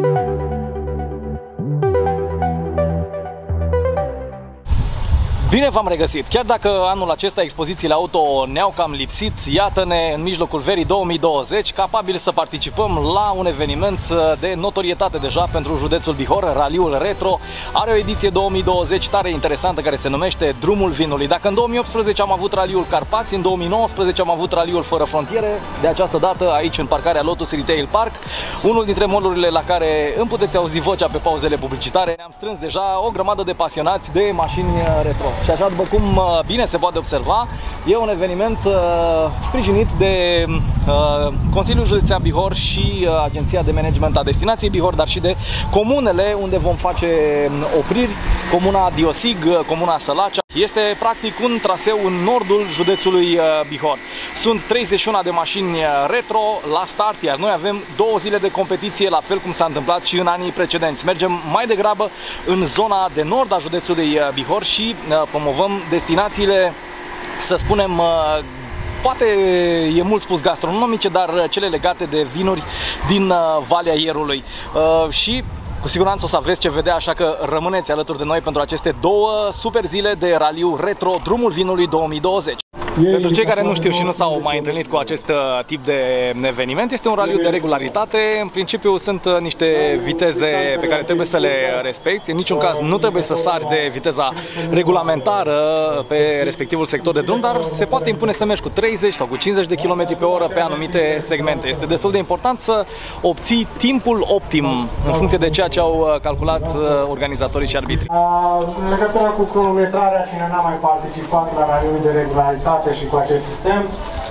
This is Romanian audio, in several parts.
Bine v-am regăsit! Chiar dacă anul acesta expozițiile auto ne-au cam lipsit, iată-ne în mijlocul verii 2020, capabili să participăm la un eveniment de notorietate deja pentru județul Bihor. Raliul Retro are o ediție 2020 tare interesantă care se numește Drumul Vinului. Dacă în 2018 am avut Raliul Carpați, în 2019 am avut Raliul Fără Frontiere, de această dată aici în parcarea Lotus Retail Park, unul dintre mall-urile la care îmi puteți auzi vocea pe pauzele publicitare. Ne-am strâns deja o grămadă de pasionați de mașini retro. Și așa, după cum bine se poate observa, e un eveniment sprijinit de Consiliul Județean Bihor și Agenția de Management a Destinației Bihor, dar și de comunele unde vom face opriri, comuna Diosig, comuna Sălacea. Este practic un traseu în nordul județului Bihor. Sunt 31 de mașini retro la start, iar noi avem 2 zile de competiție, la fel cum s-a întâmplat și în anii precedenți. Mergem mai degrabă în zona de nord a județului Bihor și promovăm destinațiile, să spunem, poate e mult spus gastronomice, dar cele legate de vinuri din Valea Ierului. Și cu siguranță o să aveți ce vedea, așa că rămâneți alături de noi pentru aceste 2 super zile de raliu retro Drumul Vinului 2020. Pentru cei care nu știu și nu s-au mai întâlnit cu acest tip de eveniment, este un raliu de regularitate. În principiu sunt niște viteze pe care trebuie să le respecti. În niciun caz nu trebuie să sari de viteza regulamentară pe respectivul sector de drum, dar se poate impune să mergi cu 30 sau cu 50 de km pe oră pe anumite segmente. Este destul de important să obții timpul optim în funcție de ceea ce au calculat organizatorii și arbitrii. În legătură cu cronometrarea, cine n-a mai participat la raliul de regularitate și cu acest sistem,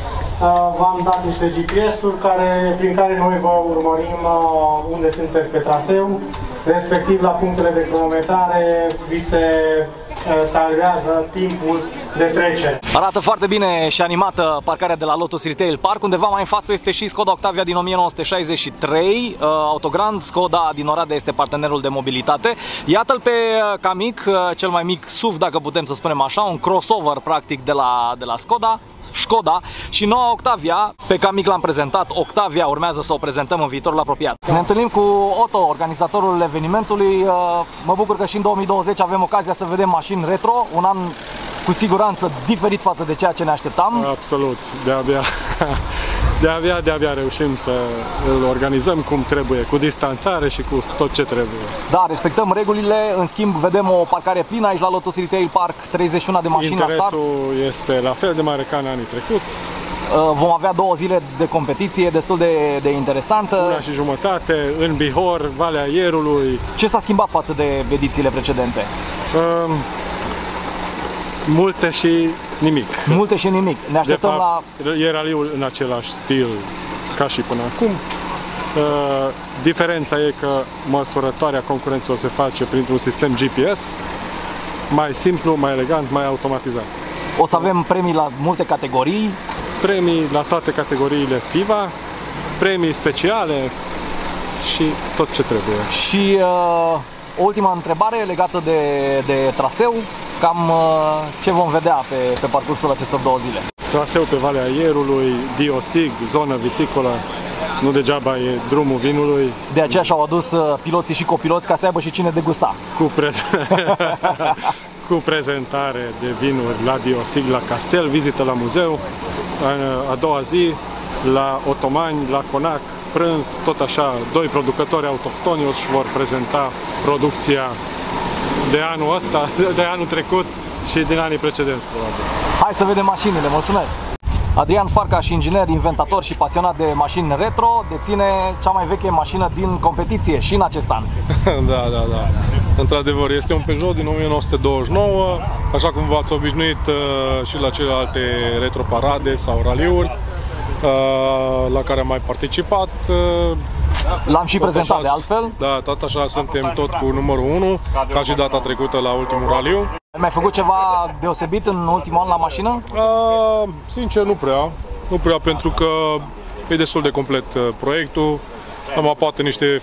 v-am dat niște GPS-uri prin care noi vă urmărim unde sunteți pe traseu, respectiv la punctele de cronometrare vi se salvează timpul de trecere. Arată foarte bine și animată parcarea de la Lotus Retail Park. Undeva mai în față este și Skoda Octavia din 1963. Autogrand Skoda din Oradea este partenerul de mobilitate. Iată-l pe Kamiq, cel mai mic SUV, dacă putem să spunem așa, un crossover practic de la Skoda, și noua Octavia. Pe Kamiq l-am prezentat, Octavia urmează să o prezentăm în viitorul apropiat. Ne întâlnim cu Otto, organizatorul evenimentului. Mă bucur că și în 2020 avem ocazia să vedem mașini retro, un an cu siguranță diferit față de ceea ce ne așteptam. Absolut, de-abia reușim să îl organizăm cum trebuie, cu distanțare și cu tot ce trebuie. Da, respectăm regulile, în schimb vedem o parcare plină aici la Lotus Retail Park, 31 de mașini la start. Interesul este la fel de mare ca în anii trecuți. Vom avea 2 zile de competiție destul de interesantă. 1 și jumătate, în Bihor, Valea Ierului. Ce s-a schimbat față de edițiile precedente? Multe și nimic. Multe și nimic. Ne așteptăm de fapt, e raliul în același stil ca și până acum. Diferența e că măsurătoarea concurenței o se face printr-un sistem GPS, mai simplu, mai elegant, mai automatizat. O să avem premii la multe categorii. Premii la toate categoriile FIVA, premii speciale și tot ce trebuie. Și o ultima întrebare legată de traseu. Cam ce vom vedea pe parcursul acestor 2 zile? Traseu pe Valea Ierului, Diosig, zonă viticolă. Nu degeaba e Drumul Vinului. De aceea și-au adus piloții și copiloți ca să aibă și cine degusta. Cu prezentare de vinuri la Diosig, la Castel, vizită la muzeu. A doua zi la Otomani, la Conac, prânz, tot așa, 2 producători autohtoni își vor prezenta producția de anul ăsta, de anul trecut și din anii precedenți, probabil. Hai să vedem mașinile, mulțumesc! Adrian Farcaș, inginer, inventator și pasionat de mașini retro, deține cea mai veche mașină din competiție și în acest an. Da. Într-adevăr, este un Peugeot din 1929, așa cum v-ați obișnuit și la celelalte retroparade sau raliuri la care am mai participat. L-am și prezentat de altfel. Da, tot așa suntem tot cu numărul 1, ca și data trecută la ultimul raliu. Ai mai făcut ceva deosebit în ultimul an la mașină? Sincer, nu prea, pentru că e destul de complet proiectul. Am poate niște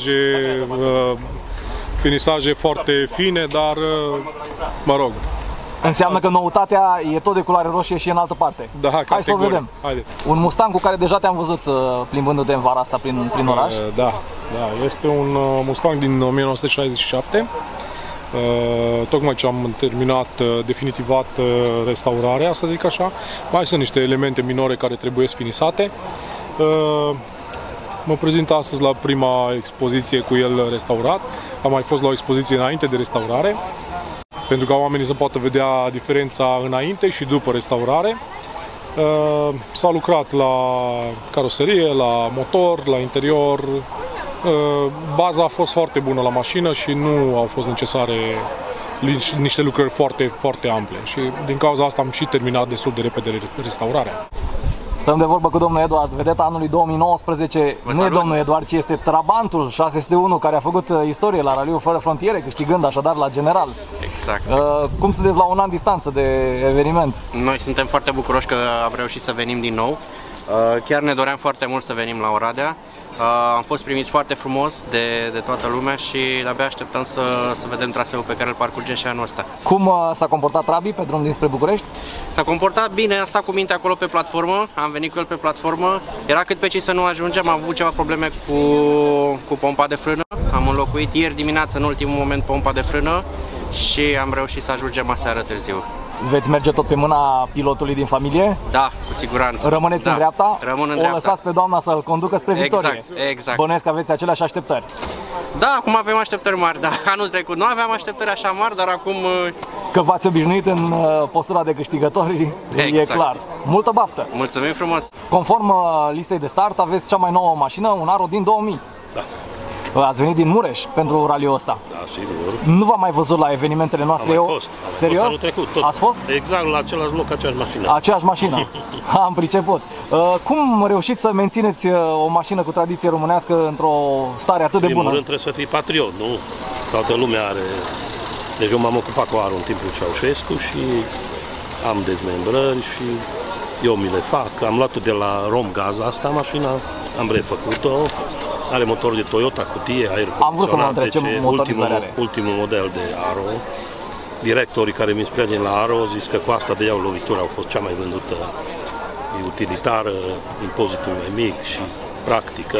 finisaje foarte fine, dar mă rog, Înseamnă că noutatea e tot de culoare roșie și în altă parte. Da, hai să o vedem. Haide. Un Mustang cu care deja te-am văzut plimbându-te în vara asta prin oraș. Da, este un Mustang din 1967. Tocmai ce am terminat definitivat restaurarea, să zic așa. Mai sunt niște elemente minore care trebuie finisate. Mă prezint astăzi la prima expoziție cu el restaurat. Am mai fost la o expoziție înainte de restaurare, pentru ca oamenii să poată vedea diferența înainte și după restaurare. S-a lucrat la caroserie, la motor, la interior. Baza a fost foarte bună la mașină și nu au fost necesare niște lucrări foarte, foarte ample. Și din cauza asta am și terminat destul de repede restaurarea. Stăm de vorbă cu domnul Eduard, vedeta anului 2019. Nu e domnul Eduard, ci este Trabantul 601 care a făcut istorie la Raliul Fără Frontiere, câștigând așadar la general. Exact. Cum sunteți la un an distanță de eveniment? Noi suntem foarte bucuroși că am reușit să venim din nou. Chiar ne doream foarte mult să venim la Oradea. Am fost primiți foarte frumos de toată lumea și abia așteptăm să vedem traseul pe care îl parcurgem și anul ăsta. Cum s-a comportat Trabi pe drum dinspre București? S-a comportat bine, am stat cu minte acolo pe platformă, am venit cu el pe platformă. Era cât pe ci să nu ajungem, am avut ceva probleme cu pompa de frână. Am înlocuit ieri dimineață în ultimul moment pompa de frână și am reușit să ajungem aseară târziu. Veți merge tot pe mâna pilotului din familie? Da, cu siguranță. Rămâneți în dreapta? Rămân în dreapta. O lăsați pe doamna să-l conducă spre victorie. Exact. Bănuiesc că aveți aceleași așteptări. Da, acum avem așteptări mari, dar anul trecut nu aveam așteptări așa mari, dar acum... Că v-ați obișnuit în postura de câștigători, e clar. Multă baftă! Mulțumim frumos! Conform listei de start, aveți cea mai nouă mașină, un Aro din 2000. Da. Ați venit din Mureș pentru raliul ăsta. Da, sigur. Nu v-am mai văzut la evenimentele noastre. Am fost. Serios? Anul trecut, tot. Ați fost? Exact la același loc, aceeași mașină. Aceeași mașină. Am priceput. Cum reușiți să mențineți o mașină cu tradiție românească într-o stare atât de bună? În primul rând trebuie să fii patriot, nu? Toată lumea are... Deci eu m-am ocupat cu Aro în timpul Ceaușescu și am dezmembrări și eu mi le fac. Am luat-o de la Romgaz asta, mașina, am refăcut-o. Are motor de Toyota, cutie, aer condiționat. Am vrut să mă întreb ce motorizare are. Ultimul model de Aro. Directorii care mi-s prieteni la Aro zis că cu asta de iau lovitura au fost cea mai vândută, e utilitară, impozitul mai mic și practică.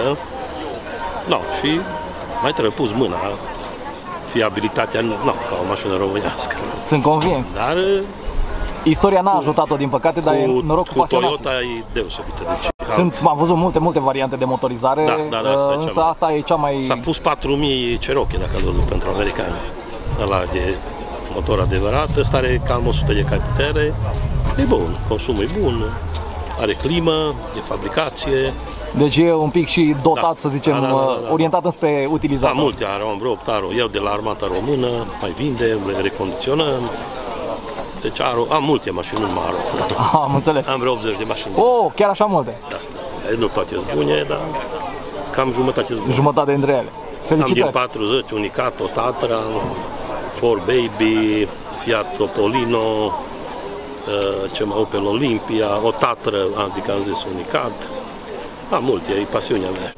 No, și mai trebuie pus mâna, fiabilitatea, nu, ca o mașină românească. Sunt convins. Dar istoria n-a ajutat-o, din păcate, dar e noroc cu pasionații. Toyota e deosebită. Am văzut multe variante de motorizare, însă asta e cea mai... S-a pus 4000 Cherokee, dacă ați văzut, pentru americani. Ăla de motor adevărat, ăsta are cam 100 de cai putere, e bun, consumul e bun, are climă, e fabricație. Deci e un pic și dotat, să zicem, orientat înspre utilizator. Da, multe Aro, am vreo 8 Aro, iau de la armata română, mai vindem, le recondiționăm. Deci am multe mașini, nu Aro. Am înțeles. Am vreo 80 de mașini. Oh, chiar așa multe? Da. Nu toate sunt bune, dar cam jumătate sunt bune. Jumătate dintre ele. Felicitări! Am din 40, Unicat, o Tatra, Ford Baby, Fiat Topolino, Opel Olympia, o Tatra, adică am zis Unicat. Am multe, e pasiunea mea.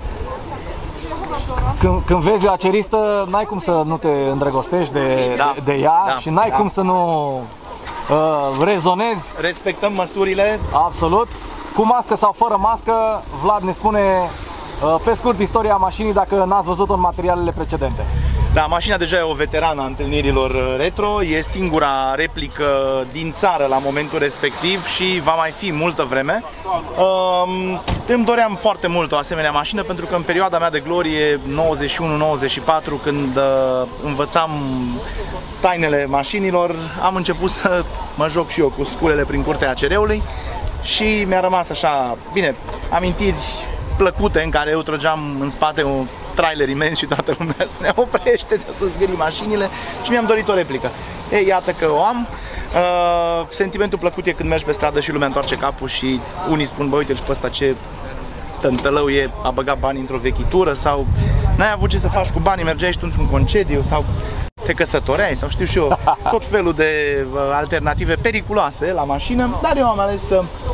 Când vezi o aceristă, n-ai cum să nu te îndrăgostești de ea și n-ai cum să nu rezonezi. Respectăm măsurile. Absolut. Cu mască sau fără mască, Vlad ne spune pe scurt istoria mașinii dacă n-ați văzut-o în materialele precedente. Da, mașina deja e o veterană a întâlnirilor retro, e singura replică din țară la momentul respectiv și va mai fi multă vreme. Îmi doream foarte mult o asemenea mașină pentru că în perioada mea de glorie 91-94, când învățam tainele mașinilor, am început să mă joc și eu cu sculele prin curtea ACR-ului și mi-a rămas așa, bine, amintiri plăcute în care eu trăgeam în spate un trailer imens și toată lumea spunea oprește-te să zgârii mașinile și mi-am dorit o replică. Ei, iată că o am. Sentimentul plăcut e când mergi pe stradă și lumea întoarce capul și unii spun, bă, uite-l și pe ăsta ce tântălău e, a băgat bani într-o vechitură sau n-ai avut ce să faci cu banii, mergeai și tu într-un concediu sau te căsătoreai sau știu și eu, tot felul de alternative periculoase la mașină, dar eu am ales să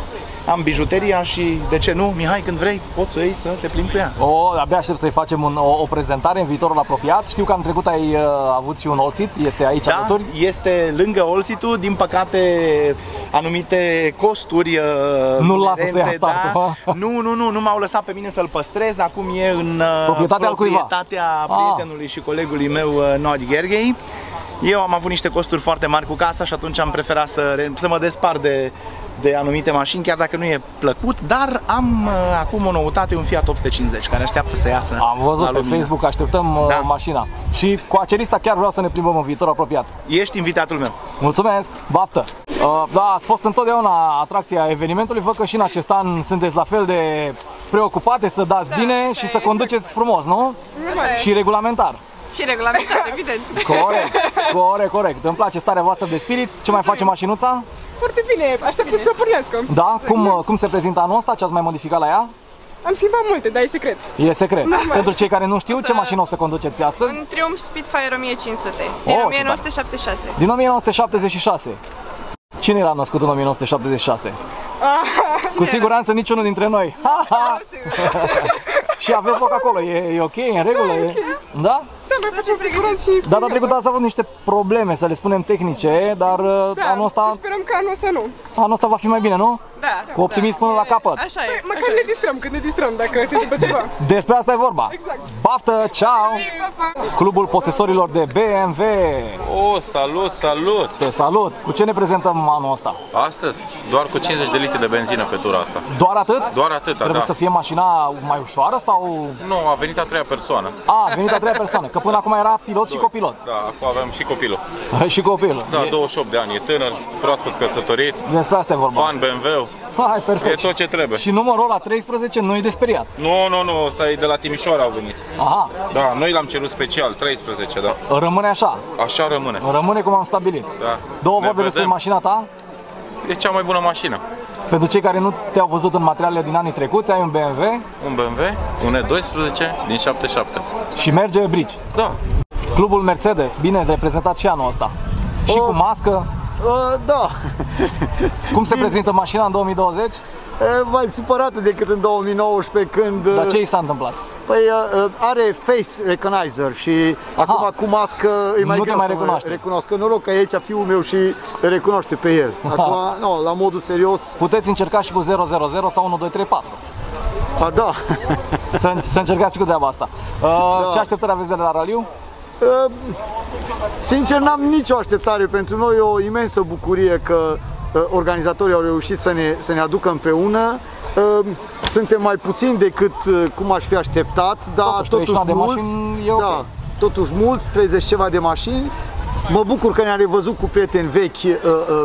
am bijuteria și, de ce nu, Mihai, când vrei, poți să iei să te plimbi cu ea. Abia aștept să-i facem o prezentare în viitorul apropiat. Știu că anul trecut ai avut și un all-seat, este aici alături? Este lângă all-seat-ul, din păcate anumite costuri nu-l lasă să ia startul, Nu m-au lăsat pe mine să-l păstrez, acum e în proprietatea prietenului și colegului meu, Nodi Gherghei. Eu am avut niște costuri foarte mari cu casa și atunci am preferat să mă despart de anumite mașini, chiar dacă nu e plăcut, dar am acum o noutate, un Fiat 850, care așteaptă să iasă. Am văzut pe Facebook, așteptăm mașina. Și cu Acerista chiar vreau să ne plimbăm în viitor apropiat. Ești invitatul meu. Mulțumesc, baftă! Da, ați fost întotdeauna atracția evenimentului, văd că și în acest an sunteți la fel de preocupate să dați bine și să conduceți frumos, nu? Și regulamentar. Și regulamentar, evident. Corect. Îmi place starea voastră de spirit. Ce mai face mașinuța? Foarte bine, așteaptă să pornească. Da? Cum se prezintă anul ăsta? Ce ați mai modificat la ea? Am schimbat multe, dar e secret. E secret. Pentru cei care nu știu, ce mașină o să conduceți astăzi? Un Triumph Spitfire 1500, din 1976. Din 1976. Cine era născut în 1976? Cu siguranță niciunul dintre noi. Și aveți loc acolo, e ok, e în regulă? Da? Da, mai facem figurații. Data trecută ați avut niște probleme, să le spunem tehnice, dar anul ăsta... să sperăm că anul ăsta nu. Anul ăsta va fi mai bine, nu? Da. Cu optimism până la capăt. Așa e. Măcar ne distrăm, când ne distrăm, dacă se întâmplă ceva. Despre asta e vorba. Exact. Baftă, ciao! Clubul posesorilor de BMW. Salut! Te salut! Cu ce ne prezentăm anul ăsta? Astăzi? Doar cu 50 de litri de benzină pe tura asta. Doar atât? Doar atât, Trebuie să fie mașina mai ușoară sau... Nu, a venit a treia persoană. A venit a treia persoană, că până acum era pilot și copilot. Da, acum avem și copilul. Și copilul. Da, 28 de ani, e tânăr, proaspăt căsătorit. Despre asta e vorba. Fan BMW. Hai, perfect. E tot ce trebuie. Și numărul ăla 13 nu e de speriat. Nu, ăsta e de la Timișoara au venit. Aha. Da, noi l-am cerut special, 13, da. Rămâne așa. Așa rămâne. Rămâne cum am stabilit. Da. Două vorbe despre mașina ta. E cea mai bună mașină. Pentru cei care nu te-au văzut în materialele din anii trecuți, ai un BMW. Un BMW, un E12 din 77. Și merge bridge. Da. Clubul Mercedes, bine reprezentat și anul ăsta. Și cu mască. Da. Cum se prezintă mașina în 2020? Mai supărată decât în 2019 când... Dar ce i s-a întâmplat? Păi are face recognizer și acum cu mască e mai greu să recunosc. Noroc că e aici fiul meu și recunoaște pe el. Acum, nu, la modul serios. Puteți încerca și cu 000 sau 1234. Da. Să încercați și cu treaba asta. Da. Ce așteptări aveți de la raliu? Sincer, n-am nicio așteptare. Pentru noi e o imensă bucurie că organizatorii au reușit să ne aducă împreună. Suntem mai puțini decât cum aș fi așteptat, dar totuși mulți. Da, totuși mulți, 30 ceva de mașini. Mă bucur că ne-am revăzut cu prieteni vechi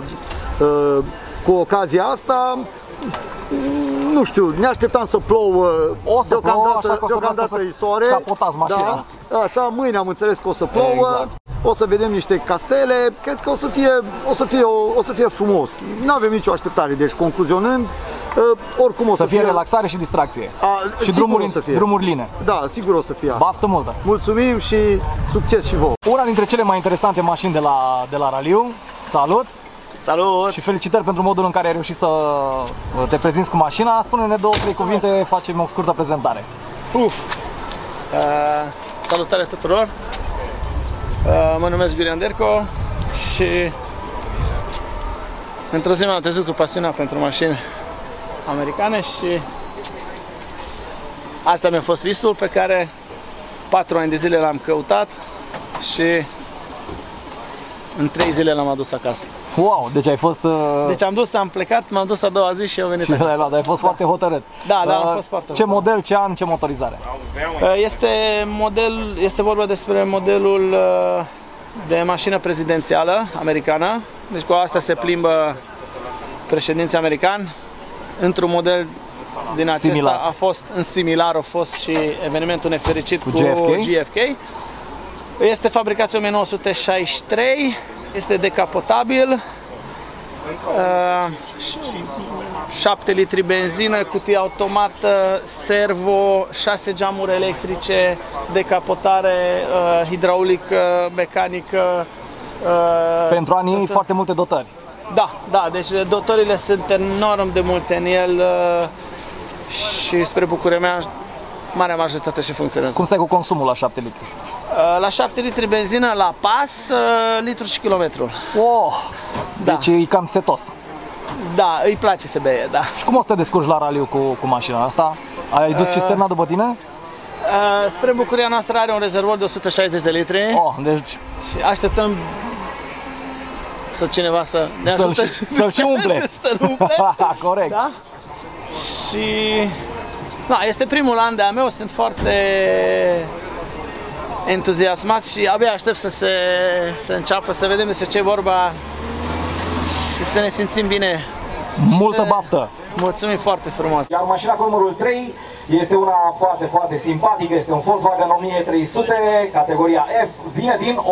cu ocazia asta. Nu știu, ne așteptam să plouă. O să deocamdată e soare. Capotați mașina. Da, așa, mâine am înțeles că o să plouă. Exact. O să vedem niște castele. Cred că o să fie frumos. Nu avem nicio așteptare. Deci, concluzionând, oricum o să fie relaxare și distracție. Și drumuri line. Da, sigur o să fie asta. Baftă multă. Mulțumim și succes și vouă. Una dintre cele mai interesante mașini de la raliu. Salut! Salut! Și felicitări pentru modul în care ai reușit să te prezinți cu mașina. Spune-ne 2-3 cuvinte, facem o scurtă prezentare. Salutare tuturor! Mă numesc Gulian Derco și într-o zi m-am trezit cu pasiunea pentru mașini americane și asta mi-a fost visul pe care 4 ani de zile l-am căutat și în 3 zile l-am adus acasă. Wow, deci ai fost... Deci am plecat, m-am dus a doua zi și au venit acasă. Și ai fost foarte hotărât. Da, am fost foarte Ce model, ce an, ce motorizare? Este vorba despre modelul de mașină prezidențială americană. Deci cu asta se plimbă președinții americani. Într-un model din acesta similar. A fost și evenimentul nefericit cu GFK. Este fabricat în 1963, este decapotabil, 7 litri benzină, cutie automată, servo, 6 geamuri electrice, decapotare hidraulică, mecanică. Pentru anii foarte multe dotări. Da, deci dotările sunt enorm de multe în el și spre bucuria mea, marea majoritate și funcționează. Cum stai cu consumul la 7 litri? La 7 litri benzină, la pas, litru și kilometru. Oh, da. Deci e cam setos. Da, îi place să beie, da. Și cum o să te descurci la raliu cu mașina asta? Ai dus cisterna după tine? Spre bucuria noastră are un rezervor de 160 de litri. Oh, deci... Și așteptăm să cineva să ne ajute să-l și umple. Să-l umple. Corect. Da? Și... Da, este primul an de-a meu, sunt foarte entuziasmat și abia aștept să înceapă, să vedem despre ce e vorba și să ne simțim bine. Multă baftă! Mulțumim foarte frumos! Iar mașina cu numărul 3 este una foarte, foarte simpatică, este un Volkswagen 1300, categoria F, vine din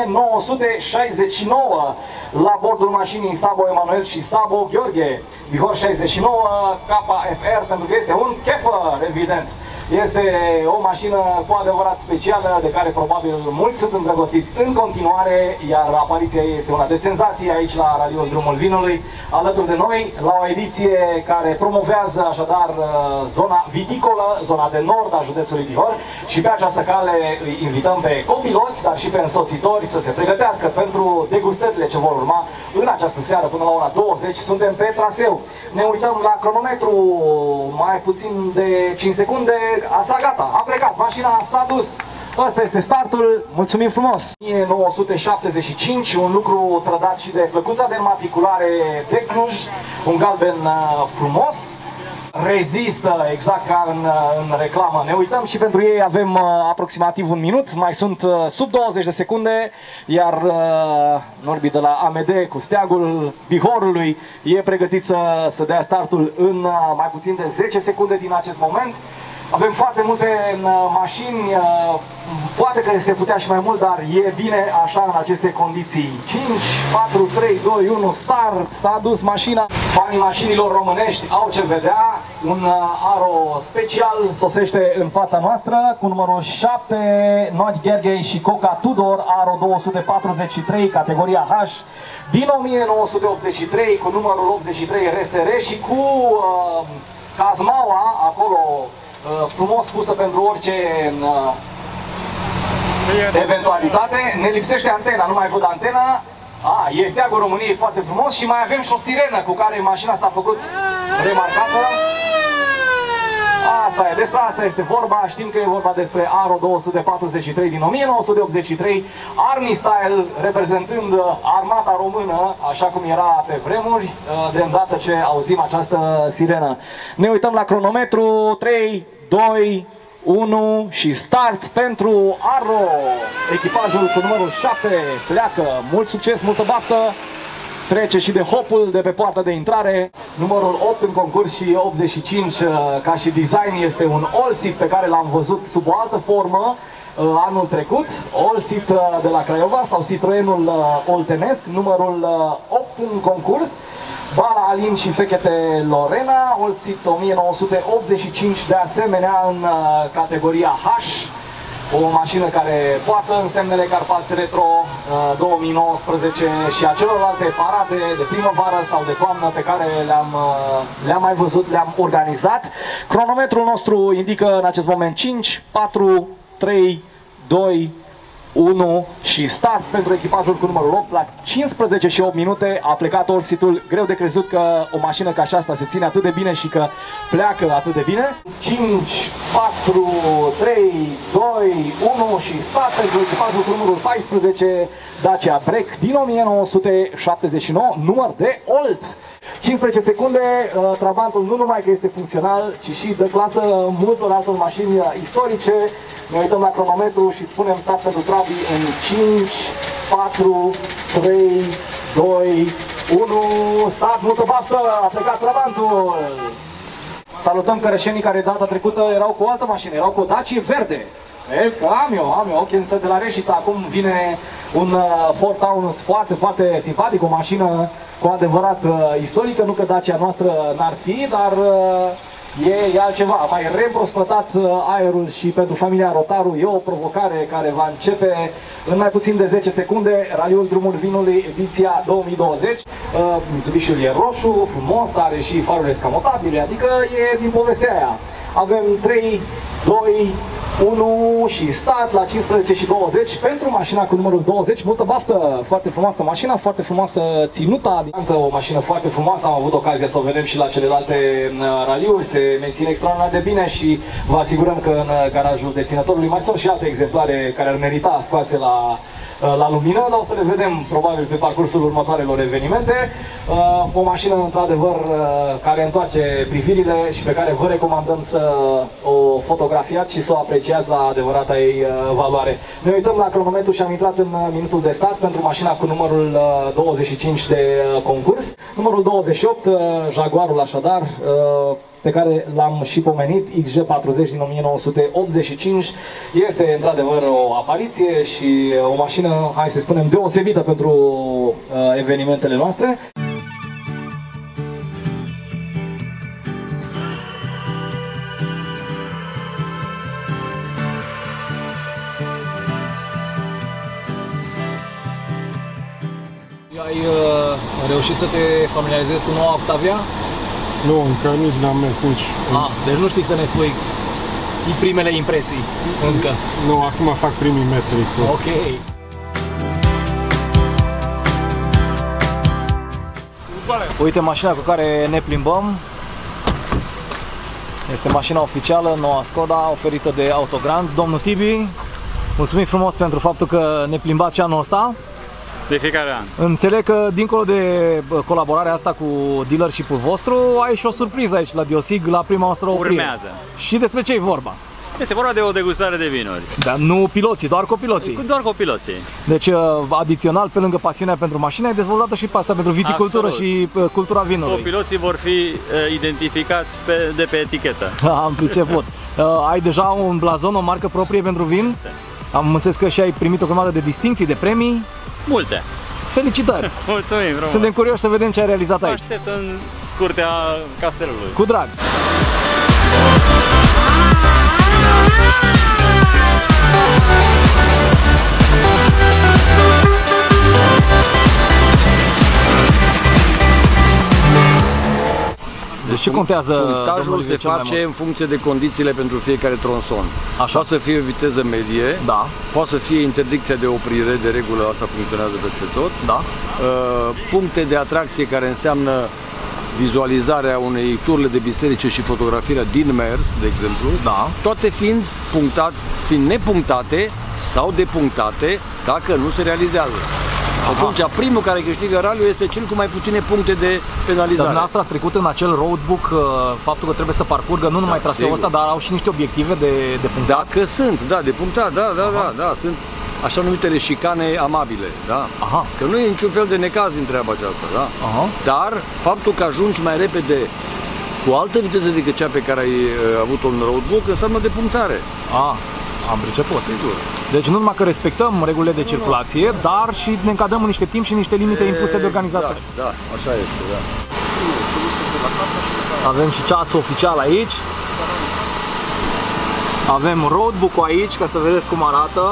1969. La bordul mașinii Sabo Emanuel și Sabo Gheorghe, Vihor 69 KFR, pentru că este un Käfer, evident. Este o mașină cu adevărat specială, de care probabil mulți sunt îndrăgostiți în continuare, iar apariția ei este una de senzație aici la Raliul Drumul Vinului, alături de noi, la o ediție care promovează așadar zona viticolă, zona de nord a județului Bihor, și pe această cale îi invităm pe copiloți, dar și pe însoțitori să se pregătească pentru degustările ce vor urma în această seară până la ora 20. Suntem pe traseu. Ne uităm la cronometru, mai puțin de 5 secunde. Gata, a plecat, mașina s-a dus. Ăsta este startul, mulțumim frumos! 1975, un lucru trădat și de plăcuța de înmatriculare de Cluj, un galben frumos, rezistă exact ca în reclamă. Ne uităm și pentru ei avem aproximativ un minut, mai sunt sub 20 de secunde, iar Norbi de la AMD cu steagul Bihorului e pregătit să dea startul în mai puțin de 10 secunde din acest moment. Avem foarte multe mașini, poate că se putea și mai mult, dar e bine așa în aceste condiții. 5, 4, 3, 2, 1, start, s-a dus mașina. Fanii mașinilor românești au ce vedea, un Aro special sosește în fața noastră cu numărul 7, Nagy Gergely și Coca Tudor, Aro 243, categoria H, din 1983, cu numărul 83 RSR și cu cazmaua acolo, frumos pusă pentru orice eventualitate. Ne lipsește antena, nu mai văd antena. Este steagul României foarte frumos și mai avem și o sirenă cu care mașina s-a făcut remarcată. Despre asta este vorba, știm că e vorba despre Aro 243 din 1983, Army Style, reprezentând armata română, așa cum era pe vremuri, de îndată ce auzim această sirenă. Ne uităm la cronometru, 3, 2, 1 și start pentru Aro. Echipajul cu numărul 7 pleacă, mult succes, multă baftă. Trece și de hopul de pe poarta de intrare. Numărul 8 în concurs și 85 ca și design este un all-seat pe care l-am văzut sub o altă formă anul trecut. All-seat de la Craiova sau Citroenul oltenesc. Numărul 8 în concurs. Bala Alin și Fechete Lorena. All-seat 1985 de asemenea în categoria H. O mașină care poartă însemnele Carpați Retro 2019 și a celorlalte parade de primăvară sau de toamnă pe care le-am mai văzut, le-am organizat. Cronometrul nostru indică în acest moment 5, 4, 3, 2, 1 și start pentru echipajul cu numărul 8 la 15 și 8 minute. A plecat all-seat-ul, greu de crezut că o mașină ca aceasta se ține atât de bine și că pleacă atât de bine. 5, 4, 3, 2, 1 și start pentru echipajul cu numărul 14 Dacia Break din 1979, număr de Olt. 15 secunde, Trabantul nu numai că este funcțional, ci și dă clasă multor altor mașini istorice. Ne uităm la cronometru și spunem start pentru Trabi în 5, 4, 3, 2, 1, start, multă baftă, a plecat Trabantul. Salutăm cărășenii care data trecută erau cu o altă mașină, erau cu o Dacia verde. Vezi că am eu, Ochensă de la Reșița, acum vine un Ford Taunus foarte, foarte simpatic, o mașină cu adevărat istorică, nu că Dacia noastră n-ar fi, dar e altceva. Mai reîmprospătat aerul și pentru familia Rotaru e o provocare care va începe în mai puțin de 10 secunde. Raliul Drumul Vinului, ediția 2020. Mitsubishi-ul e roșu, frumos, are și farurile escamotabile, adică e din povestea aia. Avem 3, 2, 1 și start la 15 și 20 pentru mașina cu numărul 20. Multă baftă, foarte frumoasă mașina, foarte frumoasă ținuta, o mașină foarte frumoasă. Am avut ocazia să o vedem și la celelalte raliuri, se menține extraordinar de bine și vă asigurăm că în garajul deținătorului mai sunt și alte exemplare care ar merita scoase la lumină, dar o să le vedem probabil pe parcursul următoarelor evenimente. O mașină într-adevăr care întoarce privirile și pe care vă recomandăm să o fotografiați și să o apreciați la adevărata ei valoare. Ne uităm la cronometru și am intrat în minutul de start pentru mașina cu numărul 25 de concurs. Numărul 28, Jaguarul așadar, pe care l-am și pomenit, XG40 din 1985, este într-adevăr o apariție și o mașină, hai să spunem, deosebită pentru evenimentele noastre. Ai reușit să te familiarizezi cu noua Octavia? Nu, încă nici n-am mers nici. Deci nu știi să ne spui primele impresii încă. Nu, acum fac primii metri. Ok. Uite mașina cu care ne plimbăm. Este mașina oficială, noua Skoda, oferită de Autogrand. Domnul Tibi, mulțumim frumos pentru faptul că ne plimbați și anul ăsta. De fiecare an. Înțeleg că dincolo de colaborarea asta cu dealership-ul vostru, ai și o surpriză aici la Diosig, la prima noastră oprire. Urmează. Și despre ce e vorba? Este vorba de o degustare de vinuri. Dar nu piloții, doar copiloții. Doar copiloții. Deci, adițional, pe lângă pasiunea pentru mașină, ai dezvoltat și pe asta pentru viticultură și cultura vinului. Copiloții vor fi identificați de pe etichetă. Am priceput. Ai deja un blazon, o marcă proprie pentru vin? Am înțeles că și ai primit o grămadă de distincții, de premii. Multe. Felicitări! Mulțumim frumos! Suntem curioși să vedem ce ai realizat aici. Aștept în curtea castelului. Cu drag! Deci ce contează? Punctajul se face în funcție de condițiile pentru fiecare tronson. Așa. Poate să fie o viteză medie, da. Poate să fie interdicția de oprire, de regulă asta funcționează peste tot. Da. Puncte de atracție care înseamnă vizualizarea unei turle de biserice și fotografierea din mers, de exemplu. Da. Toate fiind nepunctate sau depunctate dacă nu se realizează. Și atunci, primul care câștigă raliul este cel cu mai puține puncte de penalizare. Dar dumneavoastră ați trecut în acel roadbook faptul că trebuie să parcurgă nu numai traseul ăsta, dar au și niște obiective de punctat? Dacă sunt, de punctat, da, sunt așa numitele șicane amabile, da? Aha. Că nu e niciun fel de necaz din treaba aceasta, da? Aha. Dar faptul că ajungi mai repede cu altă viteză decât cea pe care ai avut-o în roadbook înseamnă depunctare. Am priceput. Deci nu numai că respectăm regulile de circulație, dar și ne încadrăm în niște timp și niște limite impuse de organizatori. Da, așa este, da. Avem și ceasul oficial aici. Avem roadbook-ul aici, ca să vedeți cum arată.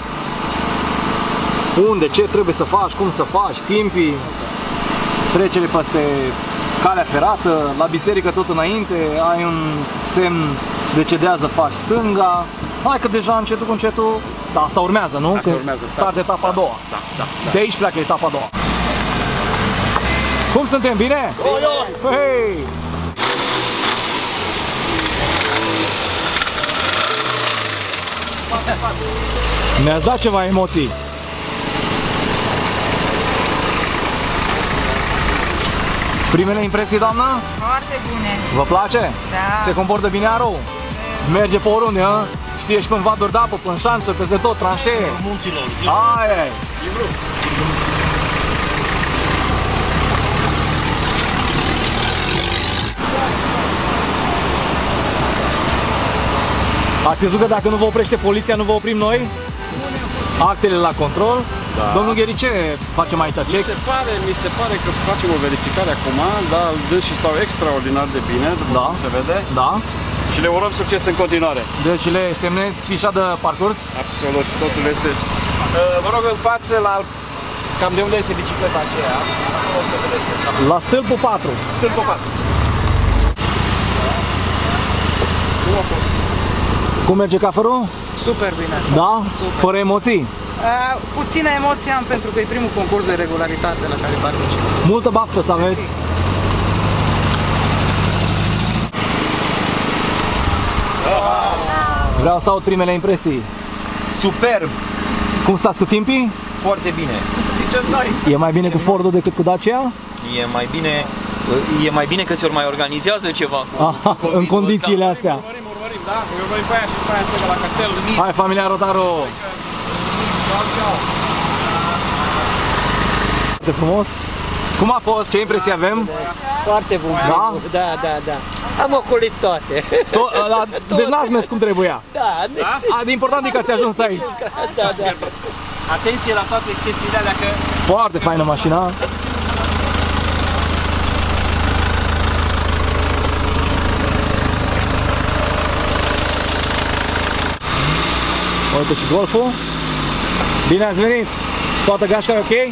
Unde, ce trebuie să faci, cum să faci, timpii, trecere peste calea ferată, la biserică tot înainte, ai un semn de cedează, faci stânga. Hai că deja încetul cu încetul, da, asta urmează, nu? Asta urmează, start de etapa a doua. Da. De aici pleacă etapa a doua. Cum suntem, bine? Hei! Mi-ați dat ceva emoții. Primele impresii, doamnă? Foarte bune. Vă place? Da. Se comportă bine Arrow? Merge pe oriunde, hă? Știe și până vaduri de apă, până șanță, peste tot, tranșee. Munților, Aia. Ați crezut că dacă nu vă oprește poliția, nu vă oprim noi? actele la control. Da. Domnul Gheri, ce facem aici? Check? Mi se pare că facem o verificare acum, dar dânsii stau extraordinar de bine, după cum se vede. Da. Și le urăm succes în continuare. Deci le semnezi fișa de parcurs? Absolut, totul este... Vă rog în față la... Cam de unde este bicicleta aceea? La stâlpul 4. Stâlpul 4. Cum merge cafărul? Super bine. Da? Super. Fără emoții? Puțină emoție am pentru că e primul concurs de regularitate la care particip. Multă baftă să aveți! Vreau să aud primele impresii. Superb! Cum stați cu timpii? Foarte bine. Zicem noi. E mai bine cu Fordul decât cu Dacia? E mai bine că se mai organizează ceva. Aha, în condițiile astea. Urmărim, da? Urmărim pe aia și pe aia stăgă la castel. Hai, familia Rotaro! Foarte frumos! Cum a fost? Ce impresii avem? Foarte bun. Da? Da. Am ocolit toate. Deci n-ați mers cum trebuia. Da. Important e că ați ajuns aici. Da. Atenție la toate chestiile alea că... Foarte faină mașina. Uite și Golful. Bine ați venit! Toată gașca e ok?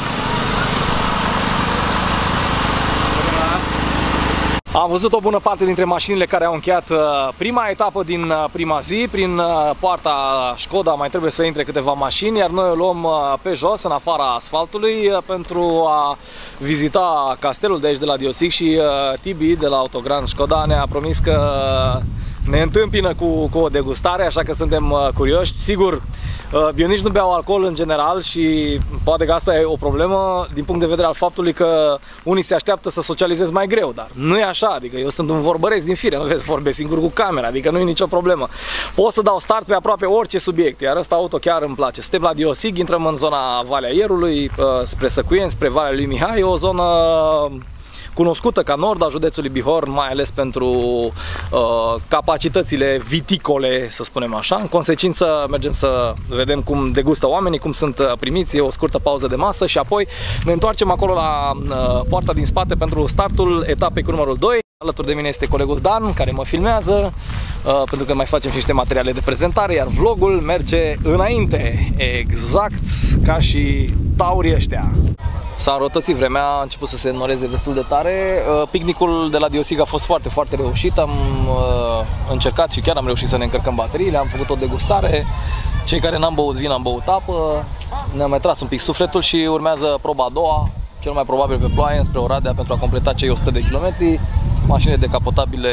Am văzut o bună parte dintre mașinile care au încheiat prima etapă din prima zi. Prin poarta Școda mai trebuie să intre câteva mașini, iar noi o luăm pe jos, în afara asfaltului, pentru a vizita castelul de aici de la Diosic și Tibi de la Autogrand Școda ne-a promis că ne întâmpină cu o degustare, așa că suntem curioși. Sigur, eu nici nu beau alcool în general și poate că asta e o problemă din punct de vedere al faptului că unii se așteaptă să socializez mai greu, dar nu e așa, adică eu sunt un vorbăresc din fire, nu vezi, vorbesc singur cu camera, adică nu e nicio problemă. Pot să dau start pe aproape orice subiect, iar ăsta auto chiar îmi place. Suntem la Diosig, intrăm în zona Valea Ierului, spre Săcuieni, spre Valea lui Mihai, o zonă cunoscută ca nord a județului Bihor, mai ales pentru capacitățile viticole, să spunem așa. În consecință mergem să vedem cum degustă oamenii, cum sunt primiți, e o scurtă pauză de masă și apoi ne întoarcem acolo la poarta din spate pentru startul etapei cu numărul 2. Alături de mine este colegul Dan, care mă filmează, pentru că mai facem niște materiale de prezentare, iar vlogul merge înainte, exact ca și taurii ăștia. S-a înrăutățit vremea, a început să se înnoreze destul de tare. Picnicul de la Diosig a fost foarte, foarte reușit. Am încercat și chiar am reușit să ne încărcăm bateriile, am făcut o degustare. Cei care n-am băut vin, am băut apă. Ne-am mai tras un pic sufletul și urmează proba a doua, cel mai probabil pe ploaie, spre Oradea, pentru a completa cei 100 de kilometri. Mașinile decapotabile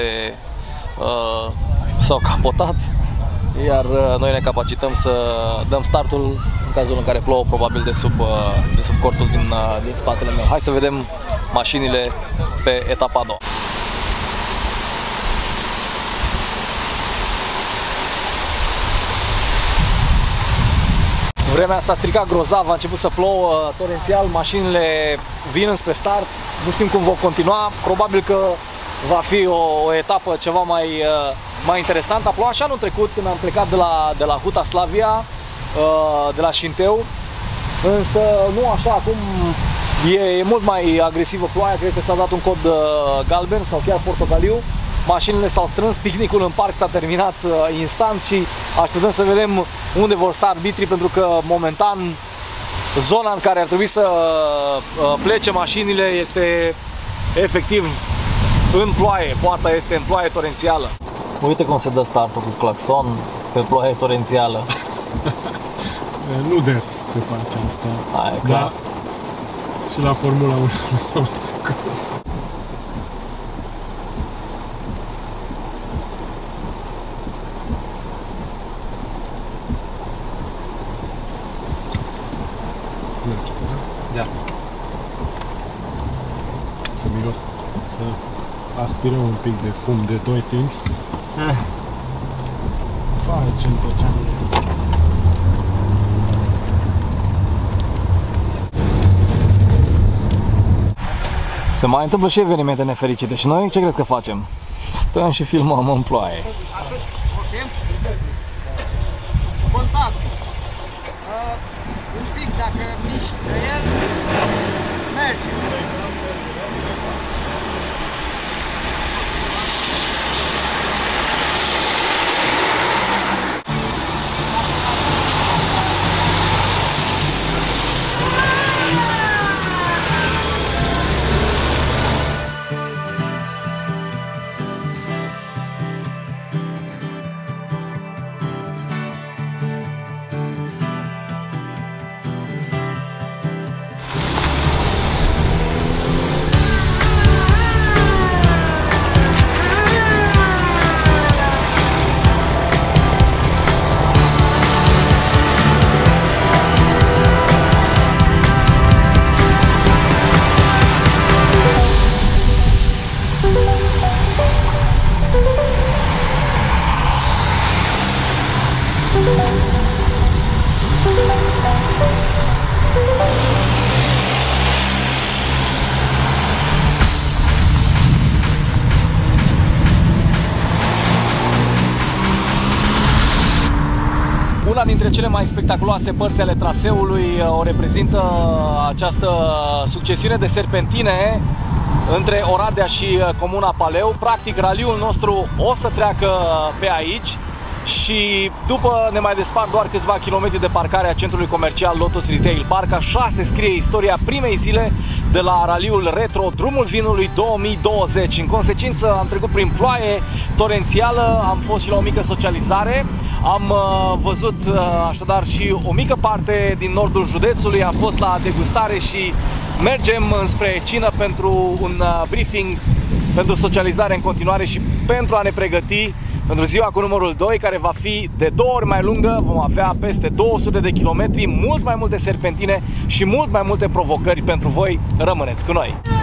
s-au capotat, iar noi ne capacităm să dăm startul în cazul în care plouă, probabil de sub cortul din spatele meu. Hai să vedem mașinile pe etapa a doua. Vremea s-a stricat grozav, a început să plouă torențial, mașinile vin înspre start, nu știm cum vor continua, probabil că va fi o etapă ceva mai interesantă. A plouat și anul trecut când am plecat de la Huta Slavia, de la Șinteu, însă nu așa, acum e mult mai agresivă ploaia, cred că s-a dat un cod galben sau chiar portocaliu. Mașinile s-au strâns, picnicul în parc s-a terminat instant și așteptăm să vedem unde vor sta arbitrii, pentru că momentan zona în care ar trebui să plece mașinile este efectiv în ploaie, poarta este în ploaie torențială. Uite cum se dă startul cu claxon pe ploaie torențială. Nu des se face asta. Hai, clar. Și la Formula 1. Da. Să miros, să aspirăm un pic de fum de 2 timpi. Facem tot ce am de. Se mai întâmplă și evenimente nefericite și noi ce crezi că facem? Stăm și filmăm în ploaie. Contact. dintre cele mai spectaculoase părți ale traseului o reprezintă această succesiune de serpentine între Oradea și Comuna Paleu. Practic, raliul nostru o să treacă pe aici și după ne mai despart doar câțiva kilometri de parcare a centrului comercial Lotus Retail Park. Așa se scrie istoria primei zile de la raliul retro Drumul Vinului 2020. În consecință am trecut prin ploaie torențială, am fost și la o mică socializare. Am văzut așadar și o mică parte din nordul județului, am fost la degustare și mergem înspre cină pentru un briefing, pentru socializare în continuare și pentru a ne pregăti pentru ziua cu numărul 2, care va fi de 2 ori mai lungă. Vom avea peste 200 de kilometri, mult mai multe serpentine și mult mai multe provocări pentru voi. Rămâneți cu noi!